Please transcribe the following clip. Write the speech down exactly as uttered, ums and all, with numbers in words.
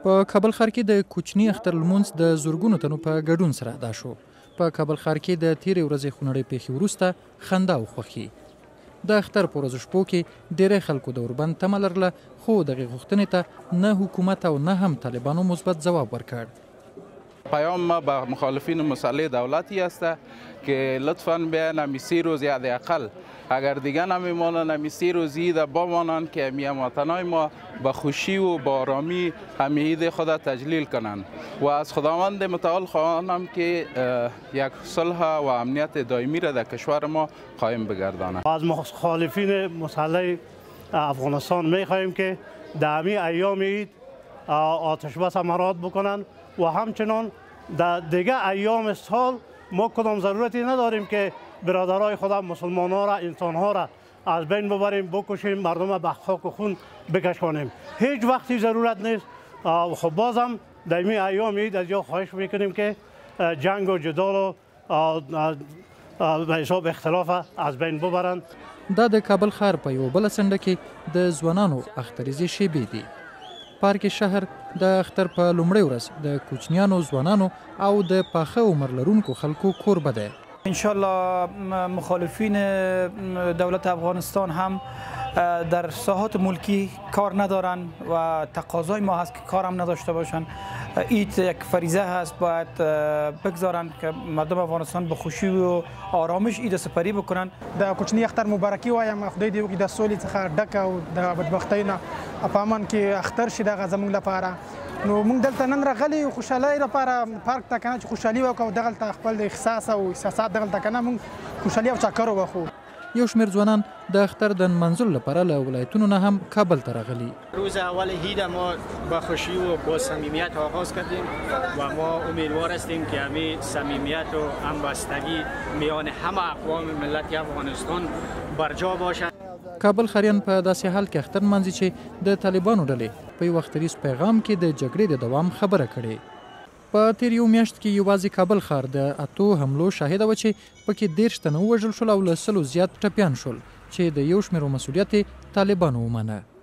په کابل ښار کې د کوچني اختر لمونځ د زرګونو تنو په ګډون سره ادا شو. په کابل ښار کې د تیرې ورځې خونړۍ پیښې وروسته خندا او خوښي. د اختر په ورځو شپو کې ډېری خلکو د اوربند تمه لرله، خو دغې غوښتنې ته نه حکومت او نه هم طالبانو مثبت ځواب ورکړ. پیام ما به مخالفین مسئله دولتی است که لطفاً بیاین همی سی روز یا حداقل اگر دیگه نمیمانند همی سی روزی ده بمانند که همی هموطنای ما به خوشی و با آرامی همی عید خود تجلیل کنند و از خداوند متعال خواهانم که یک صلح و امنیت دائمی را در کشور ما قایم بگرداند. از مخالفین مسئله افغانستان میخواهیم که در همین ایام عید آتش بس مراعات بکنند و همچنان در دیگه ایام سال ما کدام ضرورتی نداریم که برادرای خودم مسلمان ها را انسان ها را از بین ببریم، بکشیم، مردم به خاک و خون بکشانیم. هیچ وقتی ضرورت نیست. خب بازم در این ایام عید از جا خواهش میکنیم که جنگ و جدال و به حساب اختلاف از بین ببرند. دا د کابل ښار په یوه بله څنډه کې د ځوانانو اختریزې شیبې دي. پارک شهر د اختر په لومړۍ ورځ د کوچنیانو، ځوانانو او د پاخه عمر لرونکو خلکو کوربه ده. انشالله مخالفین دولت افغانستان هم در ساحات ملکی کار ندارن و تقاضای ما هست که کار هم نداشته باشن. عید یک فریضه هست، باید بگذارن که مردم افغانستان به خوشی و آرامش عید سپری بکنن. د کوچنی اختر مبارکي وایم، خدای دې وکړي د سولې څخه ډک او د بدبختۍ نه په امن کې اختر شي دغه زموږ لپاره. نو موږ دلته نن راغلي خوشحالۍ لپاره پارک ته که نه چې خوشحالي وکړو، دغلته خپل احساس او احساسات دغلته که نه موږ خوشحالي او چکر وبخو. یو شمېر ځوانان د اختر د نمانځلو لپاره له ولایتونو نه هم کابل ته راغلي. روز اول عید ما با خوشی و با صمیمیت آغاز کردیم و ما امیدوار هستیم که همین صمیمیت و همبستگی میان همه اقوام ملت افغانستان برجا باشد. کابل ښاریان په داسې حال کې اختر نمانځي چې د طالبانو ډلې په یو اختریز پیغام کې د جګړې د دوام خبره کړې. په تیر یو میاشت کې یوازې کابل ښار د اتو حملو شاهده و چې پکې دېرش تنه ووژل شول او له سلو زیات ټپیان شول چې د یو شمېرو مسؤلیت طالبانو ومنه.